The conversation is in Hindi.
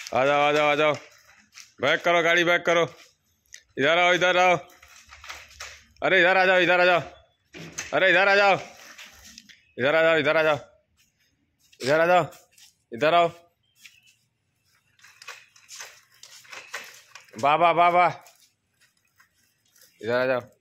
आ जाओ आ जाओ आ जाओ, बैक करो गाड़ी, बैक करो। इधर आओ इधर आओ, अरे इधर आ जाओ इधर आ जाओ, अरे इधर आ जाओ इधर आ जाओ इधर आ जाओ इधर आ जाओ इधर आओ। वाह वाह वाह वाह, इधर आ जाओ।